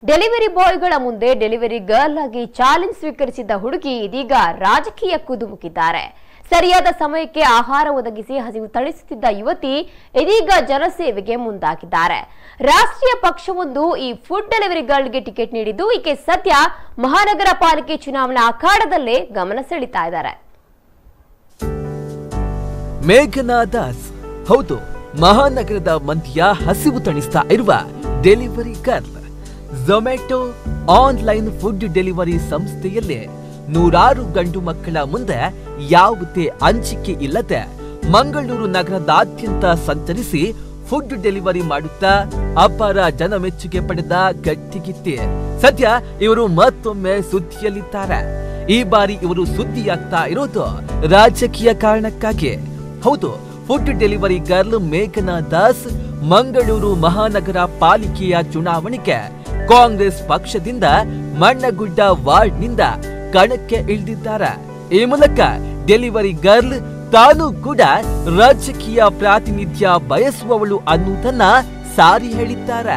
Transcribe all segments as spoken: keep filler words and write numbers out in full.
Delivery ಬಾಯ್ಗಳ ಮುಂದೆ delivery girl ಆಗಿ ಚಾಲೆಂಜ್ ಸ್ವೀಕರಿಸಿದ್ದ ಹುಡುಗಿ ಇದೀಗ ರಾಜಕೀಯ ಕುದುಮುಕಿದ್ದಾರೆ. ಸರಿಯಾದ ಸಮಯಕ್ಕೆ ಆಹಾರ ಒದಗಿಸಿ ಹಸಿವು ತಣಿಸುತ್ತಿದ್ದ ಯುವತಿ ಇದೀಗ ಜನಸೇವೆಗೆ ಮುಂದಾಗಿದ್ದಾರೆ. ರಾಷ್ಟ್ರೀಯ ಪಕ್ಷವೊಂದು ಈ ಫುಡ್ ಡೆಲಿವರಿ ಗರ್ಲ್ಗೆ ಟಿಕೆಟ್ ನೀಡಿದ್ದು ಈಕೆ ಸದ್ಯ ಮಹಾನಗರ ಪಾಲಿಕೆ ಚುನಾವಣಾ ಅಖಾಡದಲ್ಲೇ ಗಮನ ಸೆಳೀತಾ ಇದ್ದಾರೆ. ಮೇಘನಾ ದಾಸ್, ಹೌದು, ಮಹಾನಗರದ ಮಂದಿಯ ಹಸಿವು ತಣಿಸ್ತಾ ಇರುವ delivery girl. Zomato online food delivery ಸಂಸ್ಥೆಯಲ್ಲಿ ನೂರಾರು ಗಂಡು ಮಕ್ಕಳ ಮುಂದೆ ಯಾವುದೇ ಅಂಜಿಕೆ ಇಲ್ಲದೆ ಮಂಗಳೂರು ನಗರದಾದ್ಯಂತ ಸಂಚರಿಸಿ ಫುಡ್ ಡೆಲಿವರಿ ಮಾಡುತ್ತಾ ಅಪಾರ ಜನಮೆಚ್ಚುಗೆ ಪಡೆದ ಗಟ್ಟಿಗಿತ್ತಿ. ಸದ್ಯ ಇವರು ಮತ್ತೊಮ್ಮೆ ಸುದ್ದಿಯಲ್ಲಿದ್ದಾರೆ. ಈ ಬಾರಿ ಇವರು ಸುದ್ದಿಯಾಗ್ತಾ ಇರೋದು ರಾಜಕೀಯ ಕಾರಣಕ್ಕಾಗಿ. ಹೌದು, ಫುಡ್ ಡೆಲಿವರಿ ಗರ್ಲ್ ಮೇಘನಾ ದಾಸ್ ಮಂಗಳೂರು ಮಹಾನಗರ ಪಾಲಿಕೆಯ ಚುನಾವಣೆಗೆ ಕಾಂಗ್ರೆಸ್ ಪಕ್ಷದಿಂದ ಮಣ್ಣಗುಡ್ಡ ವಾರ್ಡ್ನಿಂದ ಕಣಕ್ಕೆ ಇಳಿದಿದ್ದಾರೆ. ಈ ಮೂಲಕ ಡೆಲಿವರಿ ಗರ್ಲ್ ತಾನು ಕೂಡ ರಾಜಕೀಯ ಪ್ರಾತಿನಿಧ್ಯ ಬಯಸುವವಳು ಅನ್ನುವುದನ್ನ ಸಾರಿ ಹೇಳಿದ್ದಾರೆ.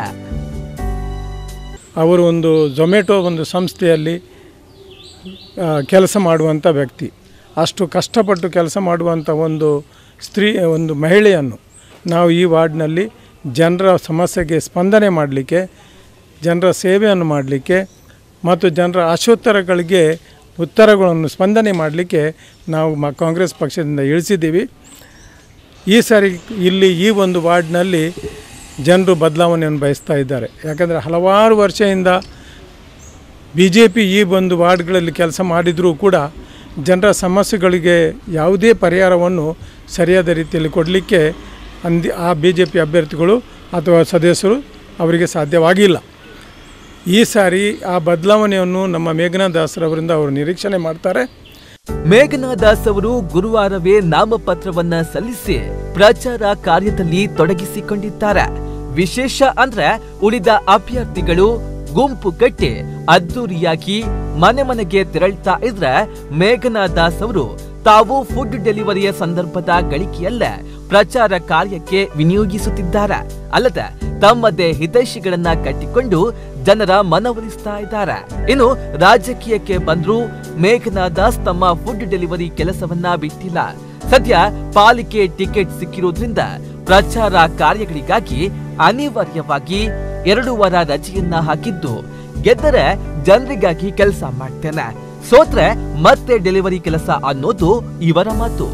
ಅವರು ಒಂದು ಝೊಮ್ಯಾಟೊ ಒಂದು ಸಂಸ್ಥೆಯಲ್ಲಿ ಕೆಲಸ ಮಾಡುವಂಥ ವ್ಯಕ್ತಿ. ಅಷ್ಟು ಕಷ್ಟಪಟ್ಟು ಕೆಲಸ ಮಾಡುವಂಥ ಒಂದು ಸ್ತ್ರೀ, ಒಂದು ಮಹಿಳೆಯನ್ನು ನಾವು ಈ ವಾರ್ಡ್ನಲ್ಲಿ ಜನರ ಸಮಸ್ಯೆಗೆ ಸ್ಪಂದನೆ ಮಾಡಲಿಕ್ಕೆ, ಜನರ ಸೇವೆಯನ್ನು ಮಾಡಲಿಕ್ಕೆ ಮತ್ತು ಜನರ ಆಶೋತ್ತರಗಳಿಗೆ ಉತ್ತರಗಳನ್ನು ಸ್ಪಂದನೆ ಮಾಡಲಿಕ್ಕೆ ನಾವು ಮ ಕಾಂಗ್ರೆಸ್ ಪಕ್ಷದಿಂದ ಇಳಿಸಿದ್ದೀವಿ. ಈ ಸಾರಿ ಇಲ್ಲಿ ಈ ಒಂದು ವಾರ್ಡ್ನಲ್ಲಿ ಜನರು ಬದಲಾವಣೆಯನ್ನು ಬಯಸ್ತಾ ಇದ್ದಾರೆ. ಯಾಕಂದರೆ ಹಲವಾರು ವರ್ಷದಿಂದ ಬಿ ಜೆ ಪಿ ಈ ಒಂದು ವಾರ್ಡ್ಗಳಲ್ಲಿ ಕೆಲಸ ಮಾಡಿದರೂ ಕೂಡ ಜನರ ಸಮಸ್ಯೆಗಳಿಗೆ ಯಾವುದೇ ಪರಿಹಾರವನ್ನು ಸರಿಯಾದ ರೀತಿಯಲ್ಲಿ ಕೊಡಲಿಕ್ಕೆ ಅಂದಿ ಆ ಬಿ ಜೆ ಪಿ ಅಭ್ಯರ್ಥಿಗಳು ಅಥವಾ ಸದಸ್ಯರು ಅವರಿಗೆ ಸಾಧ್ಯವಾಗಿಲ್ಲ. ಈ ಸಾರಿ ಆ ಬದಲಾವಣೆಯನ್ನು ನಮ್ಮ ಮೇಘನಾ ದಾಸ್ರವರಿಂದ ಅವರು ನಿರೀಕ್ಷಣೆ ಮಾಡ್ತಾರೆ. ಮೇಘನಾ ದಾಸ್ ಅವರು ಗುರುವಾರವೇ ನಾಮಪತ್ರವನ್ನ ಸಲ್ಲಿಸಿ ಪ್ರಚಾರ ಕಾರ್ಯದಲ್ಲಿ ತೊಡಗಿಸಿಕೊಂಡಿದ್ದಾರೆ. ವಿಶೇಷ ಅಂದ್ರೆ ಉಳಿದ ಅಭ್ಯರ್ಥಿಗಳು ಗುಂಪು ಕಟ್ಟಿ ಅದ್ದೂರಿಯಾಗಿ ಮನೆ ಮನೆಗೆ ತೆರಳ್ತಾ ಇದ್ರೆ ಮೇಘನಾ ದಾಸ್ ಅವರು ತಾವು ಫುಡ್ ಡೆಲಿವರಿಯ ಸಂದರ್ಭದ ಗಳಿಕೆಯಲ್ಲೇ ಪ್ರಚಾರ ಕಾರ್ಯಕ್ಕೆ ವಿನಿಯೋಗಿಸುತ್ತಿದ್ದಾರೆ. ಅಲ್ಲದೆ ತಮ್ಮದೇ ಹಿತೈಷಿಗಳನ್ನ ಕಟ್ಟಿಕೊಂಡು ಜನರ ಮನವೊಲಿಸ್ತಾ ಇದ್ದಾರೆ. ಇನ್ನು ರಾಜಕೀಯಕ್ಕೆ ಬಂದ್ರು ಮೇಘನಾ ದಾಸ್ ತಮ್ಮ ಫುಡ್ ಡೆಲಿವರಿ ಕೆಲಸವನ್ನ ಬಿಟ್ಟಿಲ್ಲ. ಸದ್ಯ ಪಾಲಿಕೆ ಟಿಕೆಟ್ ಸಿಕ್ಕಿರೋದ್ರಿಂದ ಪ್ರಚಾರ ಕಾರ್ಯಗಳಿಗಾಗಿ ಅನಿವಾರ್ಯವಾಗಿ ಎರಡು ವಾರ ರಜೆಯನ್ನ ಹಾಕಿದ್ದು, ಗೆದ್ದರೆ ಜನರಿಗಾಗಿ ಕೆಲಸ ಮಾಡ್ತೇನೆ, ಸೋತ್ರೆ ಮತ್ತೆ ಡೆಲಿವರಿ ಕೆಲಸ ಅನ್ನೋದು ಇವರ ಮಾತು.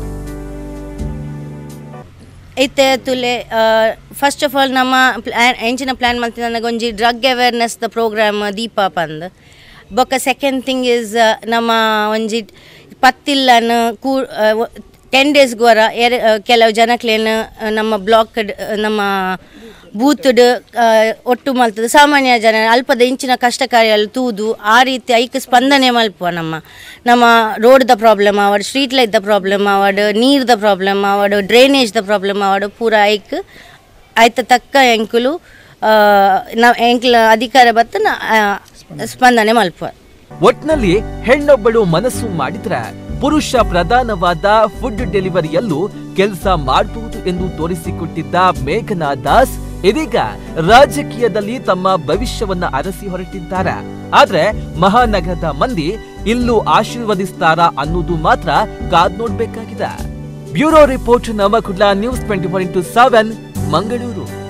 ಐತೆ ತುಲೆ ಫಸ್ಟ್ ಆಫ್ ಆಲ್ ನಮ್ಮ ಎಂಚಿನ ಪ್ಲ್ಯಾನ್ ಮಾಡ್ತೀನಿ ನನಗೆ ಒಂಜಿ ಡ್ರಗ್ ಅವೇರ್ನೆಸ್ ದ ಪ್ರೋಗ್ರಾಮ್ ದೀಪ ಪಂದ್ ಬೊಕ್ಕ ಸೆಕೆಂಡ್ ಥಿಂಗ್ ಈಸ್ ನಮ್ಮ ಒಂಜಿ ಪತ್ತಿಲ್ಲನ ಕೂ ಟೆನ್ ಡೇಸ್ಗೆ ವರ ಎರ ಕೆಲವು ಜನಕ್ಲೇನು ನಮ್ಮ ಬ್ಲಾಕ್ ನಮ್ಮ ಬೂತ್ಡ್ ಒಟ್ಟು ಮಲ್ತದ ಸಾಮಾನ್ಯ ಜನ ಅಲ್ಪದ ಇಂಚಿನ ಕಷ್ಟ ಕಾರ್ಯಗಳು ತೂದು ಆ ರೀತಿ ಐಕ್ ಸ್ಪಂದನೆ ಮಲ್ಪುವ. ನಮ್ಮ ನಮ್ಮ ರೋಡ್ದ ಪ್ರಾಬ್ಲಮ್ ಆವಡ್, ಸ್ಟ್ರೀಟ್ ಲೈಟ್ದ ಪ್ರಾಬ್ಲಮ್ ಆವಡ್, ನೀರ್ದ ಪ್ರಾಬ್ಲಮ್ ಆವಡ್, ಡ್ರೈನೇಜ್ದ ಪ್ರಾಬ್ಲಮ್ ಆವಡ್ ಪೂರ ಐಕ್ ಆಯ್ತ ತಕ್ಕ ಎಂಕುಲು ನಾವು ಎಂಕ್ಲ ಅಧಿಕಾರ ಬತ್ತ ಸ್ಪಂದನೆ ಮಲ್ಪುವ. ಒಟ್ನಲ್ಲಿ ಹೆಣ್ಣೊಬ್ಬಳು ಮನಸ್ಸು ಮಾಡಿದ್ರೆ ಪುರುಷ ಪ್ರಧಾನವಾದ ಫುಡ್ ಡೆಲಿವರಿಯಲ್ಲೂ ಕೆಲಸ ಮಾಡಬಹುದು ಎಂದು ತೋರಿಸಿಕೊಟ್ಟಿದ್ದ ಮೇಘನಾ ದಾಸ್ ಇದೀಗ ರಾಜಕೀಯದಲ್ಲಿ ತಮ್ಮ ಭವಿಷ್ಯವನ್ನ ಅರಸಿ ಹೊರಟಿದ್ದಾರೆ. ಆದ್ರೆ ಮಹಾನಗರದ ಮಂದಿ ಇಲ್ಲೂ ಆಶೀರ್ವದಿಸ್ತಾರಾ ಅನ್ನೋದು ಮಾತ್ರ ಕಾದ್ ನೋಡ್ಬೇಕಾಗಿದೆ. Bureau report, Navakudla news twenty four into seven, Mangaluru.